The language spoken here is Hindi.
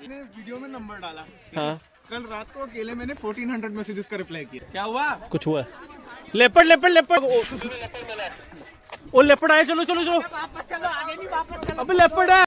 वीडियो में नंबर डाला। हाँ कल रात को अकेले मैंने 1400 मैसेजेस का रिप्लाई किया। क्या हुआ? कुछ हुआ? लेपर्ड लेपर्ड लेपर्ड ओ लेपर्ड आए, चलो चलो चलो, वापस चलो, आगे नहीं, वापस चलो। अबे लेपर्ड है।